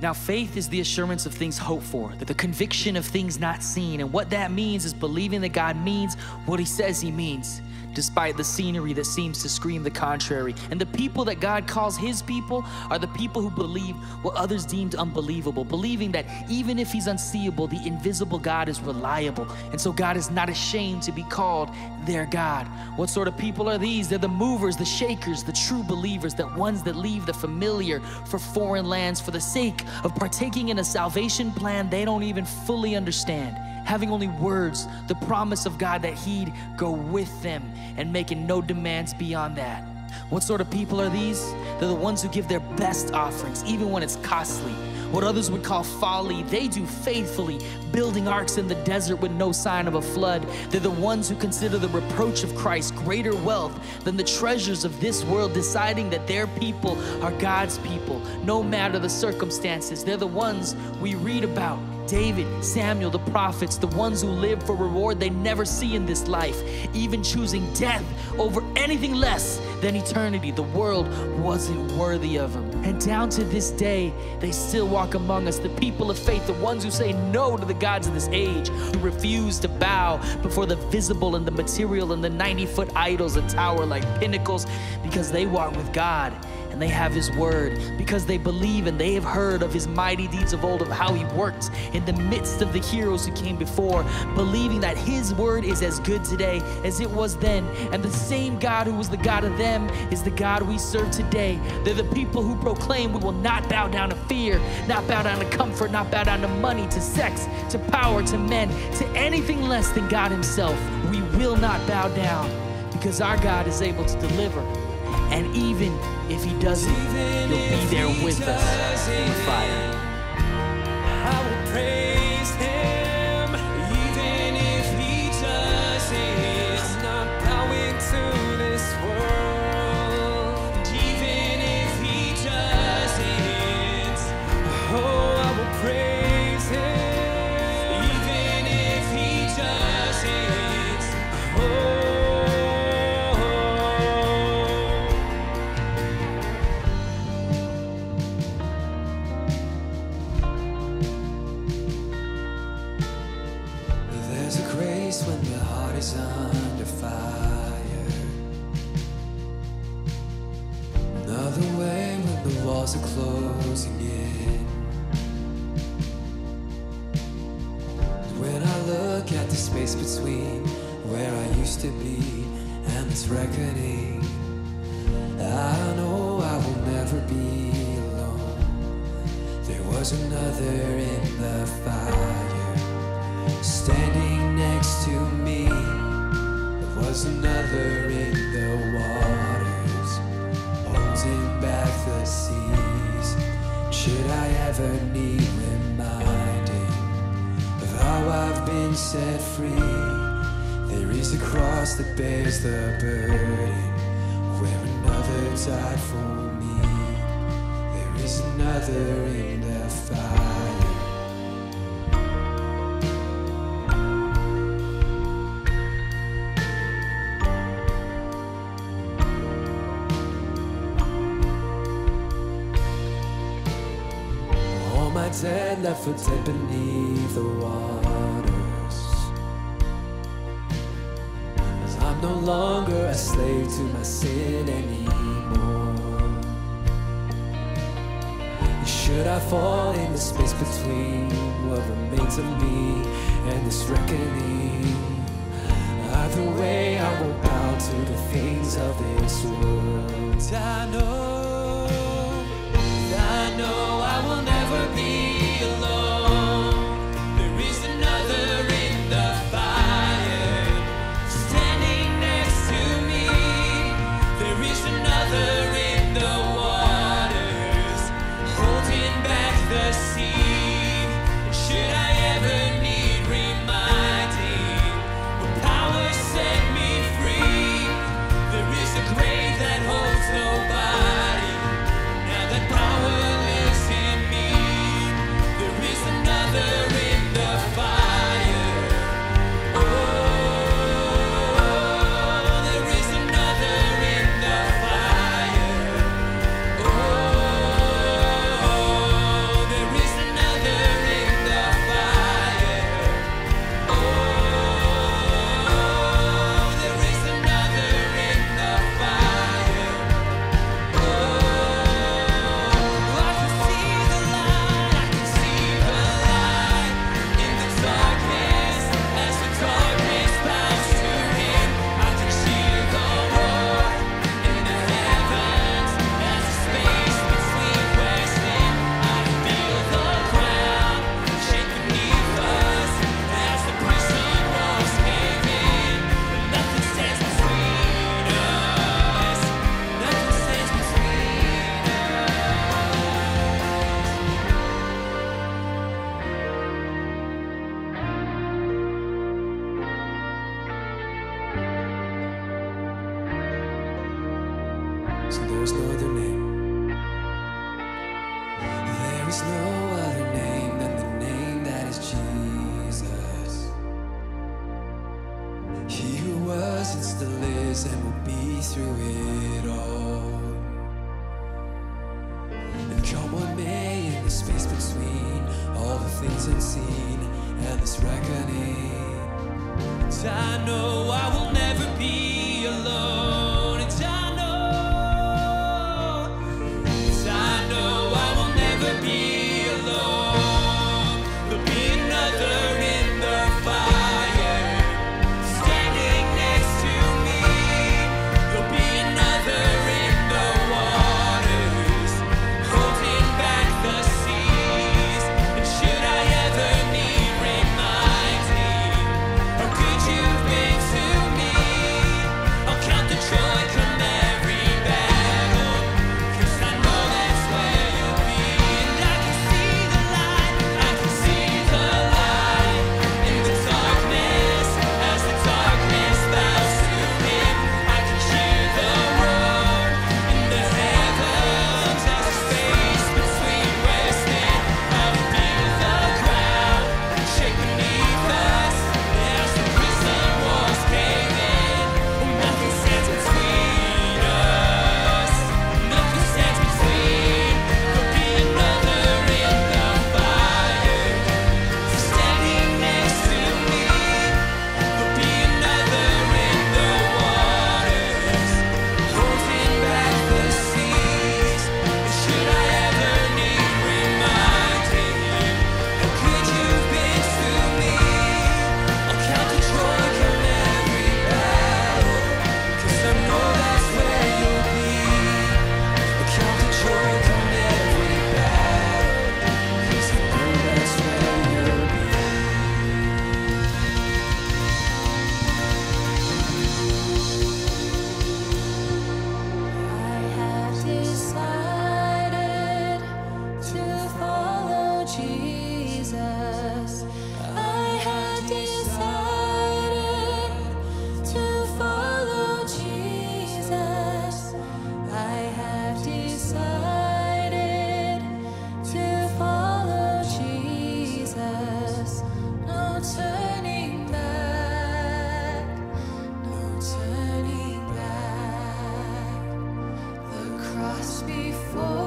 Now, faith is the assurance of things hoped for, the conviction of things not seen. And what that means is believing that God means what he says he means, despite the scenery that seems to scream the contrary. And the people that God calls his people are the people who believe what others deemed unbelievable, believing that even if he's unseeable, the invisible God is reliable. And so God is not ashamed to be called their God. What sort of people are these? They're the movers, the shakers, the true believers, the ones that leave the familiar for foreign lands for the sake of partaking in a salvation plan they don't even fully understand, having only words, the promise of God that he'd go with them, and making no demands beyond that. What sort of people are these? They're the ones who give their best offerings, even when it's costly. What others would call folly, they do faithfully, building arks in the desert with no sign of a flood. They're the ones who consider the reproach of Christ greater wealth than the treasures of this world, deciding that their people are God's people, no matter the circumstances. They're the ones we read about. David, Samuel, the prophets, the ones who live for reward they never see in this life, even choosing death over anything less than eternity. The world wasn't worthy of them. And down to this day, they still walk among us, the people of faith, the ones who say no to the gods of this age, who refuse to bow before the visible and the material and the 90-foot idols that tower like pinnacles, because they walk with God and they have his word, because they believe and they have heard of his mighty deeds of old, of how he worked in the midst of the heroes who came before, believing that his word is as good today as it was then, and the same God who was the God of them is the God we serve today. They're the people who proclaim we will not bow down to fear, not bow down to comfort, not bow down to money, to sex, to power, to men, to anything less than God himself. We will not bow down, because our God is able to deliver. And even if he doesn't, he'll be there with us in the fire. I will praise him, even if he doesn't. I'm not bowing to this world, even if he doesn't. Oh, I will praise him, even if he doesn't. Oh. When the heart is under fire, another way when the walls are closing in. When I look at the space between where I used to be and this reckoning, I know I will never be alone. There was another in the fire, standing next to me. There was another in the waters, holding back the seas. Should I ever need reminding of how I've been set free, there is a cross that bears the burden, where another died for me. There is another in the fire. My dead left for dead beneath the waters, 'cause I'm no longer a slave to my sin anymore. Should I fall in the space between what remains of me and this reckoning, either way I won't bow to the things of this world. I know I will never be alone. There is another in the fire, standing next to me. There is another in the waters, holding back the sea. Should I ever need reminding, when power set me free, there is a grave that holds nobody. So there's no other name. There is no other name than the name that is Jesus. He who was and still is and will be through it all. And come what may in the space between all the things unseen and this reckoning, and I know I will never be alone. And I know I will never be alone. There'll be another in the fire, standing next to me. There'll be another in the waters, holding back the seas. And should I ever need reminding how good you've been to me, I'll count the joy come every battle, 'cause I know that's where you'll be. And I can see the light, I can see the light in the darkness, as the darkness bows to him. I can hear the roar in the heavens, as the space between resting. I can feel the ground shake beneath us, as the prison walls cave in. Nothing stands between us, nothing stands between. There'll be another in the fire, standing next to me. There'll be another in the waters, holding back the seas. And should I ever need reminding how good you've been to me, I'll count the joy come every battle, 'cause I know that's where you'll be. I'll count the joy come every battle, 'cause I know that's where you'll be. I have decided to follow Jesus. I have decided to follow Jesus. I have decided to follow Jesus. No turning back, no turning back. The cross before